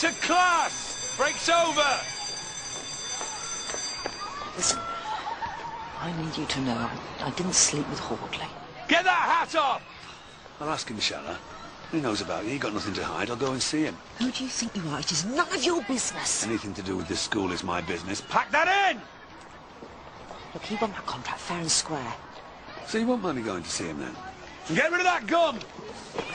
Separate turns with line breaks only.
to class! Break's over!
Listen, I need you to know I didn't sleep with Hordley.
Get that hat off!
I'll ask him, shall I? He knows about you. He got nothing to hide. I'll go and see him.
Who do you think you are? It is none of your business.
Anything to do with this school is my business.
Pack that in!
Look, he won that contract fair and square.
So you won't mind me going to see him then?
And get rid of that gun!